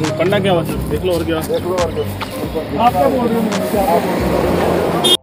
करना क्या बस देख लो और क्या आप क्या बोल रहे हो।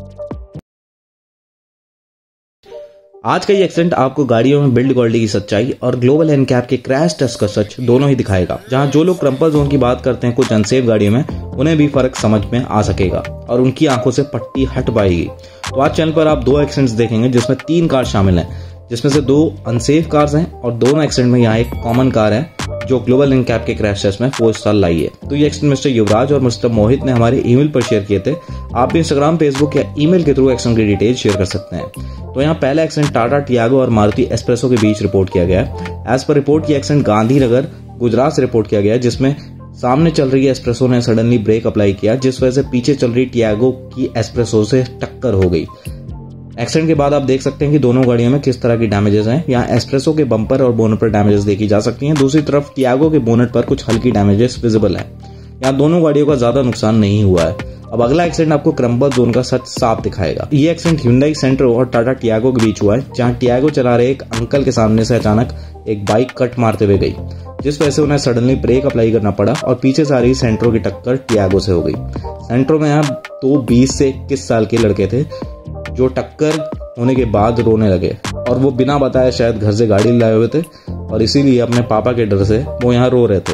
आज का ये एक्सीडेंट आपको गाड़ियों में बिल्ड क्वालिटी की सच्चाई और ग्लोबल एनकैप के क्रैश टेस्ट का सच दोनों ही दिखाएगा। जहां जो लोग क्रम्पल जोन की बात करते हैं कुछ अनसेफ गाड़ियों में, उन्हें भी फर्क समझ में आ सकेगा और उनकी आंखों से पट्टी हट पाएगी। तो आज चैनल पर आप 2 एक्सीडेंट्स देखेंगे जिसमें 3 कार शामिल हैं, जिसमें से 2 अनसेफ कार्स हैं और दोनों एक्सीडेंट में यहाँ एक कॉमन कार है जो ग्लोबल एनकैप के क्रैश टेस्ट में 4 स्टार लाई है। तो ये एक्सीडेंट मिस्टर युवराज और मिस्टर मोहित ने हमारे ईमेल पर शेयर किए थे। आप भी इंस्टाग्राम, फेसबुक या ईमेल के थ्रू एक्सीडेंट की डिटेल शेयर कर सकते हैं। तो यहाँ पहला एक्सीडेंट टाटा टियागो और मारुति एस्प्रेसो के बीच रिपोर्ट किया गया है। एज पर रिपोर्ट ये एक्सीडेंट गांधीनगर गुजरात से रिपोर्ट किया गया है, जिसमें सामने चल रही एस्प्रेसो ने सडनली ब्रेक अप्लाई किया, जिस वजह से पीछे चल रही टियागो की एस्प्रेसो से टक्कर हो गई। एक्सीडेंट के बाद आप देख सकते हैं कि दोनों गाड़ियों में किस तरह की डैमेजेस हैं। यहाँ एस्प्रेसो के बम्पर और बोनट पर डैमेजेस देखी जा सकती हैं। दूसरी तरफ टियागो के बोनट पर कुछ हल्की डैमेजेस विजिबल है। यहाँ दोनों गाड़ियों का ज्यादा नुकसान नहीं हुआ है। अब अगला एक्सीडेंट आपको क्रम्पल जोन का सच साफ दिखाएगा। ये एक्सीडेंट Hyundai सेंट्रो और टाटा टियागो के बीच हुआ है, जहाँ टियागो चला रहे एक अंकल के सामने से अचानक एक बाइक कट मारते हुए गई, जिस वजह से उन्हें सडनली ब्रेक अप्लाई करना पड़ा और पीछे से आ रही सेंट्रो की टक्कर टियागो से हो गई। सेंट्रो में यहाँ 20 से 21 साल के लड़के थे जो टक्कर होने के बाद रोने लगे और वो बिना बताए शायद घर से गाड़ी लाए हुए थे और इसीलिए अपने पापा के डर से वो यहाँ रो रहे थे।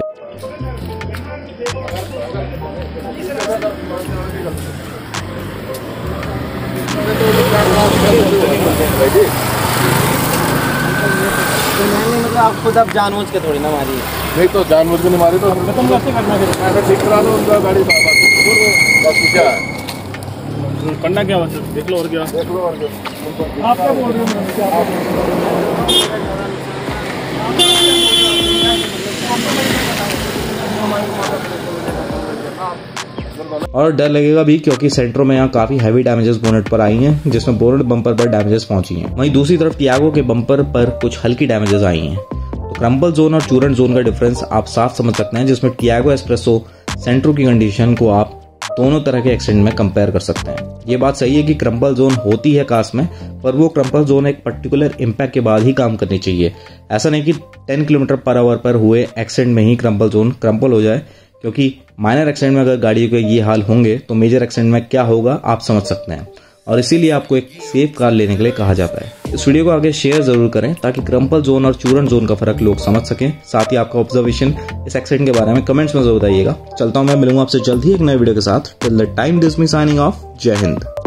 मतलब आप खुद आप जानबूझ के थोड़ी ना मारी। नहीं तो जानबूझ के नहीं मारी तो तुम कैसे करना फिर ठीक करा दो उनका गाड़ी बाकी क्या करना क्या बस देख लो और क्या आप क्या बोल रहे हो। और डर लगेगा भी क्योंकि सेंट्रो में यहाँ काफी हैवी डैमेजेस बोनेट पर आई हैं, जिसमें बोनेट बम्पर पर डैमेजेस पहुंची हैं। वहीं दूसरी तरफ टियागो के बम्पर पर कुछ हल्की डैमेजेस आई हैं। तो क्रम्पल जोन और चूरन जोन का डिफरेंस आप साफ समझ सकते हैं, जिसमें टियागो एस्प्रेसो सेंट्रो की कंडीशन को आप दोनों तरह के एक्सीडेंट में कंपेयर कर सकते हैं। ये बात सही है कि क्रम्पल जोन होती है कार्स में, पर वो क्रम्पल जोन एक पर्टिकुलर इम्पैक्ट के बाद ही काम करनी चाहिए। ऐसा नहीं कि 10 km/h पर हुए एक्सीडेंट में ही क्रम्पल जोन क्रम्पल हो जाए, क्योंकि माइनर एक्सीडेंट में अगर गाड़ियों के ये हाल होंगे तो मेजर एक्सीडेंट में क्या होगा आप समझ सकते हैं। और इसीलिए आपको एक सेफ कार लेने के लिए कहा जाता है। इस वीडियो को आगे शेयर जरूर करें ताकि क्रम्पल जोन और चूरन जोन का फर्क लोग समझ सकें। साथ ही आपका ऑब्जर्वेशन इस एक्सीडेंट के बारे में कमेंट्स में जरूर बताइएगा। चलता हूं, मैं मिलूंगा आपसे जल्द ही एक नए वीडियो के साथ। Till the time this me signing off. जय हिंद।